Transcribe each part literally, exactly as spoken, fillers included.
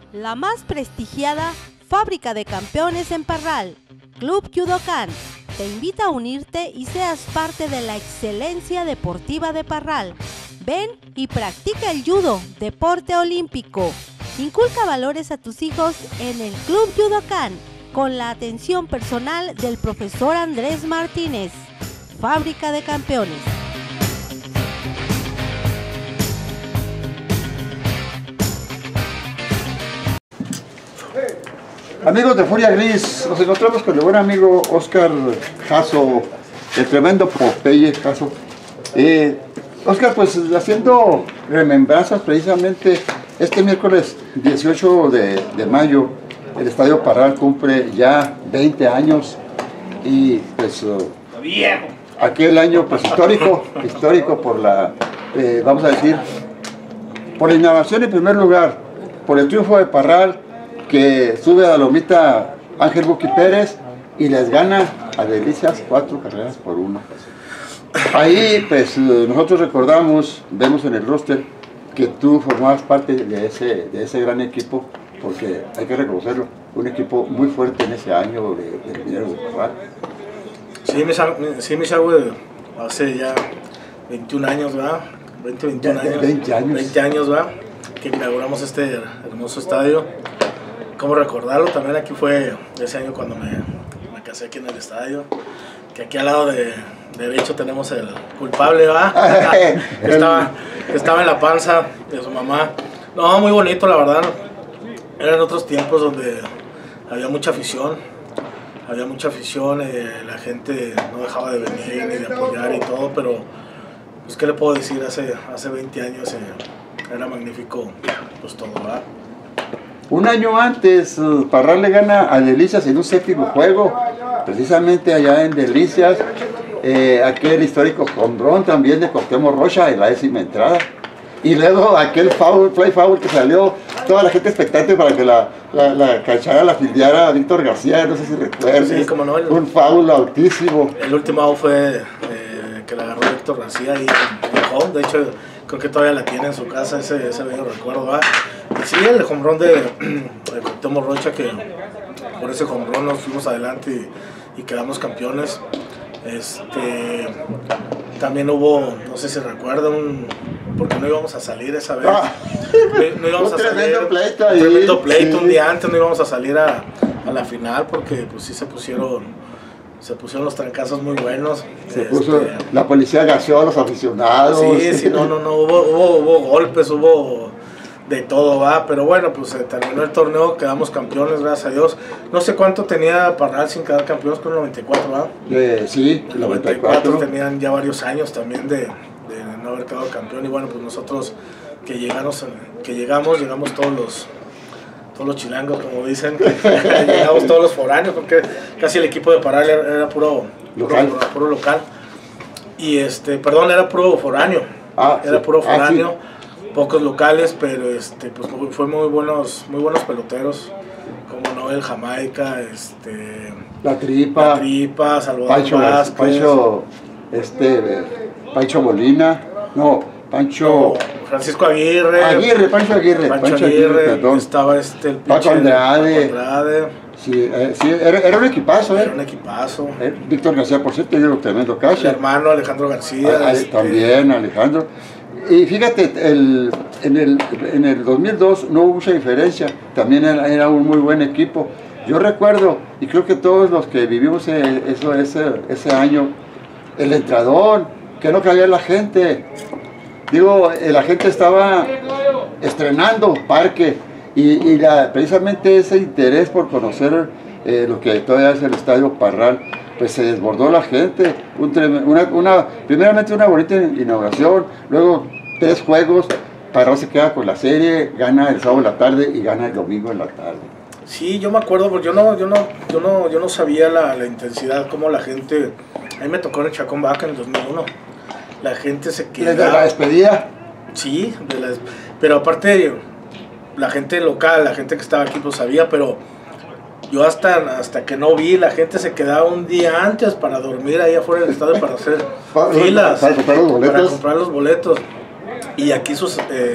La más prestigiada fábrica de campeones en Parral, Club Judokan, te invita a unirte y seas parte de la excelencia deportiva de Parral. Ven y practica el judo, deporte olímpico. Inculca valores a tus hijos en el Club Judokan, con la atención personal del profesor Andrés Martínez. Fábrica de campeones. Amigos de Furia Gris, nos encontramos con el buen amigo Oscar Jasso, el tremendo Popeye Jasso. Eh, Oscar, pues haciendo remembranzas precisamente este miércoles dieciocho de, de mayo, el Estadio Parral cumple ya veinte años y pues uh, aquel año pues histórico, histórico por la, eh, vamos a decir, por la inauguración en primer lugar, por el triunfo de Parral, que sube a la lomita Ángel Buki Pérez y les gana a Delicias cuatro carreras por uno. Ahí pues nosotros recordamos, vemos en el roster que tú formabas parte de ese, de ese gran equipo, porque hay que reconocerlo, un equipo muy fuerte en ese año de, de Mineros de Parral. Sí, me, sí, me salgo de hace ya veintiún años, ¿verdad? veinte, veintiún años. veinte años. veinte años, ¿verdad? Que inauguramos este hermoso estadio. Cómo recordarlo, también aquí fue ese año cuando me, me casé aquí en el estadio, que aquí al lado de derecho tenemos el culpable, ¿va? que, estaba, que estaba en la panza de su mamá. No, muy bonito, la verdad. Eran otros tiempos donde había mucha afición, había mucha afición, eh, la gente no dejaba de venir ni de apoyar y todo, pero pues qué le puedo decir, hace, hace veinte años eh, era magnífico pues todo, ¿va? Un año antes, Parral le gana a Delicias en un séptimo juego, precisamente allá en Delicias, eh, aquel histórico jonrón también de Cuauhtémoc Rocha en la décima entrada. Y luego aquel foul, play foul que salió, toda la gente expectante para que la, la, la cachara, la fildeara a Víctor García, no sé si recuerdas, sí, como no, el, un foul altísimo. El último out fue eh, que la agarró Víctor García y el home, de hecho creo que todavía la tiene en su casa, ese, ese bello recuerdo, ¿va? Y sí, el home run de, de Cuauhtémoc Rocha, que por ese home run nos fuimos adelante y, y quedamos campeones. Este, también hubo, no sé si recuerdan, porque no íbamos a salir esa vez. Ah, no, no íbamos un a salir, tremendo pleito ahí. Tremendo pleito, sí. Un día antes no íbamos a salir a, a la final porque pues sí se pusieron, se pusieron los trancazos muy buenos. Se este, puso, la policía gaseó a los aficionados. Sí, sí, no, no, no, hubo, hubo, hubo golpes, hubo de todo, va, pero bueno, pues se terminó el torneo, quedamos campeones, gracias a Dios. No sé cuánto tenía Parral sin quedar campeones, con el noventa y cuatro, ¿va? Eh, sí, el noventa y cuatro. Tenían ya varios años también de, de no haber quedado campeón, y bueno, pues nosotros que llegamos, que llegamos, llegamos todos los, todos los chilangos, como dicen, llegamos todos los foráneos, porque casi el equipo de Parral era, era puro, local. Puro, puro local, y este, perdón, era puro foráneo, ah, era sí. puro foráneo. Ah, sí. Pocos locales, pero este, pues fue muy buenos, muy buenos peloteros, como Noel Jamaica, este, la tripa, la tripa, Salvador Pancho, Vázquez, Pancho, este, Pancho Molina, no, Pancho, no, Francisco Aguirre, Aguirre, Pancho Aguirre, Pancho, Pancho Aguirre, Aguirre, perdón. Estaba este, el Paco Andrade, Paco Andrade. Sí, eh, sí era, era un equipazo, ¿eh? Era un equipazo. Eh, Víctor García, por cierto, yo tremendo caso. El hermano Alejandro García. Ah, este... También, Alejandro. Y fíjate, el, en, el, en el dos mil dos no hubo mucha diferencia, también era, era un muy buen equipo. Yo recuerdo, y creo que todos los que vivimos eso, ese, ese año, el entrador, que no cabía la gente. Digo, la gente estaba estrenando parque, y, y la, precisamente ese interés por conocer eh, lo que todavía es el Estadio Parral, pues se desbordó la gente. Un una, una, primeramente una bonita inauguración, luego tres juegos, Parral se queda con la serie, gana el sábado en la tarde y gana el domingo en la tarde. Sí, yo me acuerdo, porque yo no, yo no, yo no, yo no sabía la, la intensidad, como la gente, a mí me tocó en el Chacón Vaca en el dos mil uno, la gente se quedaba... ¿Desde la despedida? Sí, de la, pero aparte, la gente local, la gente que estaba aquí pues sabía, pero yo hasta, hasta que no vi, la gente se quedaba un día antes para dormir ahí afuera del estadio para hacer para, filas, para comprar los boletos. Para comprar los boletos. Y aquí sus, eh,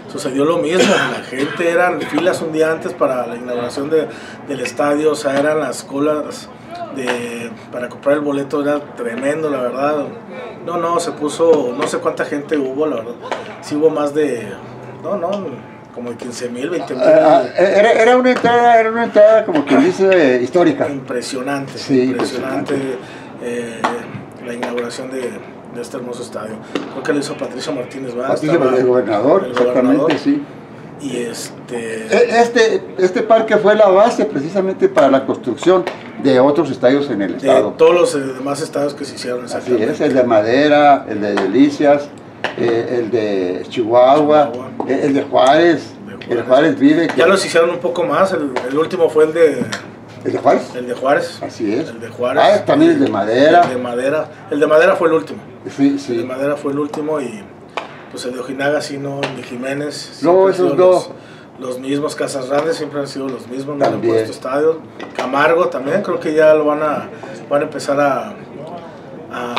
sucedió lo mismo, la gente eran filas un día antes para la inauguración de, del estadio, o sea, eran las colas de, para comprar el boleto, era tremendo, la verdad. No, no, se puso, no sé cuánta gente hubo, la verdad, sí hubo más de, no, no, como de quince mil, veinte mil. Era, era una entrada, era una entrada como quien dice, histórica. Impresionante, sí, impresionante, impresionante. Eh, la inauguración de, de este hermoso estadio. Creo que lo hizo Patricio Martínez Vaz. Patricio, el gobernador, el exactamente, gobernador. Sí. Y este... Este, este parque fue la base precisamente para la construcción de otros estadios en el de estado. todos los demás estadios que se hicieron. Así es, el de Madera, el de Delicias, eh, el de Chihuahua, Chihuahua. El, el de Juárez, de Juárez. El de Juárez vive. Ya los hicieron un poco más, el, el último fue el de... ¿El de Juárez? El de Juárez. Así es. El de Juárez. Ah, también el de Madera. El de Madera. El de Madera fue el último. Sí, sí. El de Madera fue el último y pues el de Ojinaga sí, no, el de Jiménez. No, esos dos. Los, los mismos, Casas Grandes siempre han sido los mismos, no han puesto estadios. Camargo también, creo que ya lo van a, van a empezar a, a,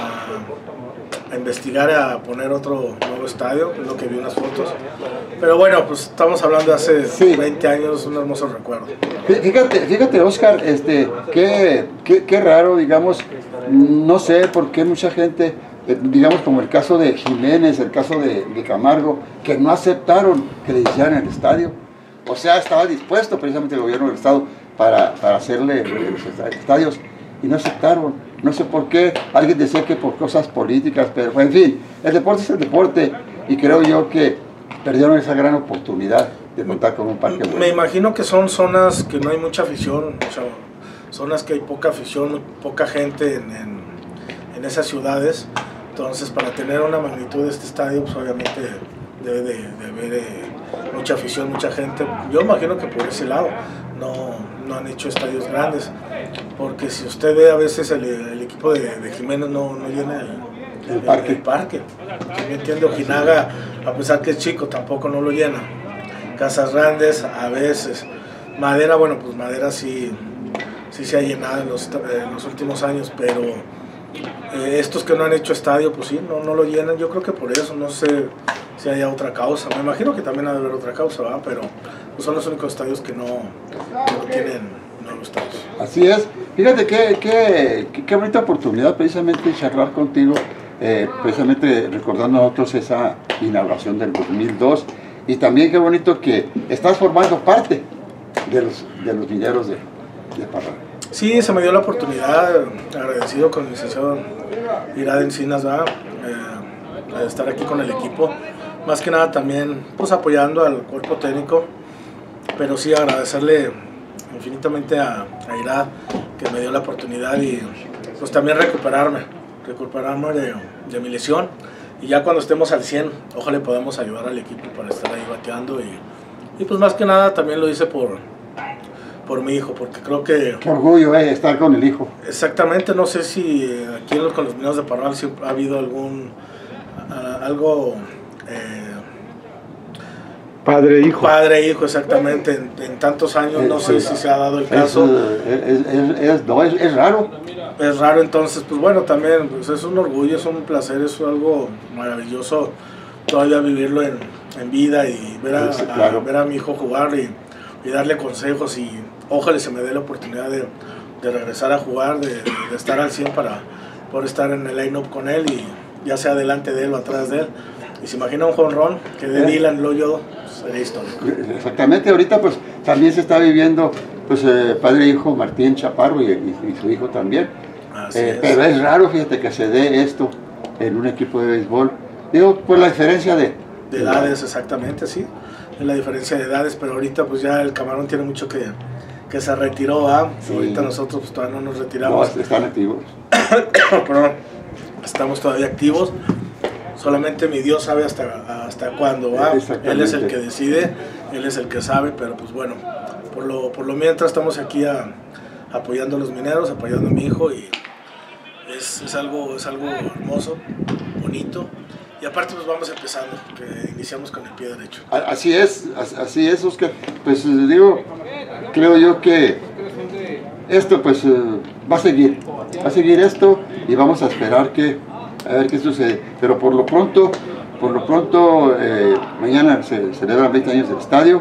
a investigar, a poner otro nuevo estadio, es lo que vi en las fotos. Pero bueno, pues estamos hablando de hace sí. veinte años, un hermoso recuerdo. Fíjate, fíjate Oscar, este, qué, qué, qué raro, digamos, no sé por qué mucha gente, eh, digamos como el caso de Jiménez, el caso de, de Camargo, que no aceptaron que le hicieran el estadio. O sea, estaba dispuesto precisamente el gobierno del estado para, para hacerle los estadios y no aceptaron. No sé por qué, alguien decía que por cosas políticas, pero en fin, el deporte es el deporte y creo yo que perdieron esa gran oportunidad de contar con un parque bueno. Me imagino que son zonas que no hay mucha afición, o sea, zonas que hay poca afición, poca gente en, en, en esas ciudades. Entonces, para tener una magnitud de este estadio, pues obviamente debe de, de haber eh, mucha afición, mucha gente. Yo imagino que por ese lado no, no han hecho estadios grandes, porque si usted ve a veces el, el equipo de, de Jiménez no, no llena el, el parque. El, el parque. ¿Me entiende? Ojinaga, a pesar que es chico, tampoco no lo llena. Casas Grandes, a veces. Madera, bueno, pues Madera sí, sí se ha llenado en los, en los últimos años, pero eh, estos que no han hecho estadio, pues sí, no, no lo llenan. Yo creo que por eso, no sé si haya otra causa. Me imagino que también ha de haber otra causa, ¿verdad? Pero pues son los únicos estadios que no, no tienen nuevos estadios. Así es. Fíjate qué, qué, qué, qué bonita oportunidad precisamente charlar contigo. Eh, precisamente recordando a nosotros esa inauguración del dos mil dos y también qué bonito que estás formando parte de los, de los mineros de, de Parral. Sí, se me dio la oportunidad, agradecido con el licenciado Irad Encinas, ¿verdad? Eh, de estar aquí con el equipo, más que nada también pues apoyando al cuerpo técnico, pero sí agradecerle infinitamente a, a Irad que me dio la oportunidad y pues también recuperarme. recuperarme de, de mi lesión y ya cuando estemos al cien, ojalá podamos ayudar al equipo para estar ahí bateando y, y pues más que nada también lo hice por, por mi hijo, porque creo que... Qué orgullo eh, estar con el hijo. Exactamente, no sé si aquí en los, con los mineros de Parral si ha habido algún, uh, algo... Eh, Padre hijo. Padre hijo, exactamente, en, en tantos años, no sé si se ha dado el caso. Es, es, es, es, no, es, es raro. Es raro, entonces, pues bueno, también pues es un orgullo, es un placer, es algo maravilloso todavía vivirlo en, en vida y ver a, sí, claro. a, ver a mi hijo jugar y, y darle consejos y ojalá se me dé la oportunidad de, de regresar a jugar, de, de estar al cien para poder estar en el line-up con él y ya sea delante de él o atrás de él. Y se imagina un jonrón que de Dylan lo yo, sería histórico. Exactamente, ahorita pues también se está viviendo pues eh, padre e hijo Martín Chaparro y, y, y su hijo también. Eh, es. Pero es raro, fíjate, que se dé esto en un equipo de béisbol. Digo, por la diferencia de... De edades, exactamente, sí. Es la diferencia de edades, pero ahorita pues ya el Camarón tiene mucho que, que se retiró, ¿ah? Sí. Ahorita nosotros pues todavía no nos retiramos. No, están activos. Perdón, estamos todavía activos. Solamente mi Dios sabe hasta, hasta cuándo va. Él es el que decide, Él es el que sabe, pero pues bueno, por lo, por lo mientras estamos aquí a, apoyando a los mineros, apoyando a mi hijo y es, es, algo, es algo hermoso, bonito y aparte pues vamos empezando, que iniciamos con el pie derecho. Así es, así es, Oscar. Pues digo, creo yo que esto pues va a seguir, va a seguir esto y vamos a esperar que a ver qué sucede, pero por lo pronto por lo pronto, eh, mañana se celebran veinte años del estadio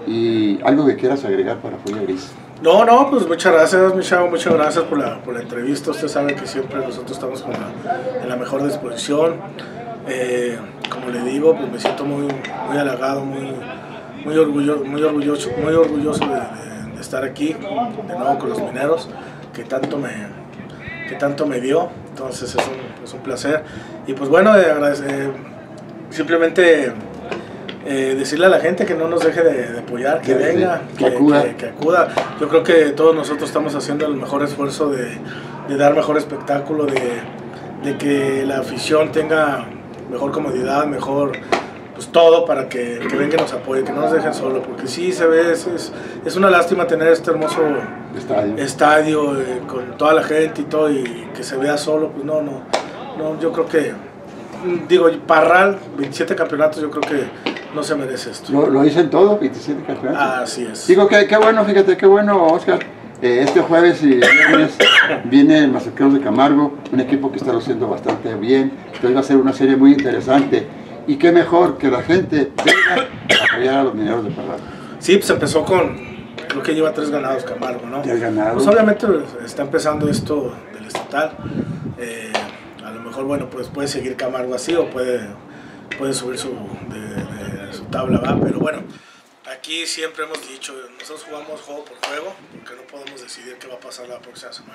y algo que quieras agregar para Furia Gris. No, no, pues muchas gracias, mi chavo, muchas gracias por la, por la entrevista. Usted sabe que siempre nosotros estamos con la, en la mejor disposición. Eh, como le digo, pues me siento muy, muy halagado, muy, muy, orgullo, muy orgulloso, muy orgulloso de, de, de estar aquí de nuevo con los mineros, que tanto me, que tanto me dio. Entonces es un, es un placer. Y pues bueno, eh, eh, simplemente eh, decirle a la gente que no nos deje de, de apoyar, que, que venga, que, que, acuda. Que, que acuda. Yo creo que todos nosotros estamos haciendo el mejor esfuerzo de, de dar mejor espectáculo, de, de que la afición tenga mejor comodidad, mejor pues todo para que, que vengan y nos apoyen, que no nos dejen solo, porque sí se ve, es, es, es una lástima tener este hermoso estadio, estadio eh, con toda la gente y todo, y que se vea solo, pues no, no, no, yo creo que, digo, Parral, veintisiete campeonatos, yo creo que no se merece esto. Lo, lo dicen todo, veintisiete campeonatos. Así es. Digo que qué bueno, fíjate, qué bueno, Oscar. Eh, este jueves y viernes viene el Mazateros de Camargo, un equipo que está luciendo bastante bien, entonces va a ser una serie muy interesante. Y qué mejor que la gente venga a apoyar a los mineros de Parral. Sí, pues empezó con, creo que lleva tres ganados Camargo, ¿no? Tres ganados. Pues obviamente está empezando esto del estatal. Eh, a lo mejor, bueno, pues puede seguir Camargo así o puede, puede subir su, de, de, su tabla, ¿va? Pero bueno, aquí siempre hemos dicho, nosotros jugamos juego por juego, porque no podemos decidir qué va a pasar la próxima semana.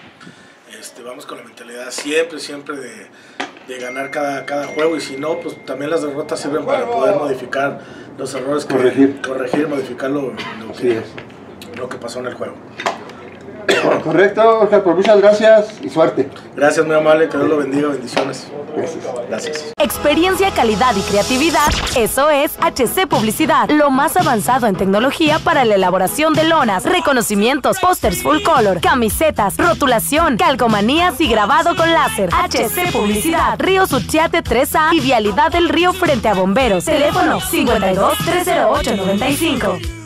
Este, vamos con la mentalidad siempre, siempre de, de ganar cada, cada juego, y si no, pues también las derrotas sirven para poder modificar los errores, que, corregir, corregir modificar lo, lo, que, lo que pasó en el juego. Correcto, Oscar, pues muchas gracias y suerte. Gracias, muy amable, que Dios lo bendiga, bendiciones. Gracias. Gracias. Experiencia, calidad y creatividad, eso es H C Publicidad, lo más avanzado en tecnología para la elaboración de lonas, reconocimientos, pósters full color, camisetas, rotulación, calcomanías y grabado con láser. H C Publicidad, Río Suchiate tres A y Vialidad del Río frente a Bomberos. Teléfono cincuenta y dos, trescientos ocho, noventa y cinco.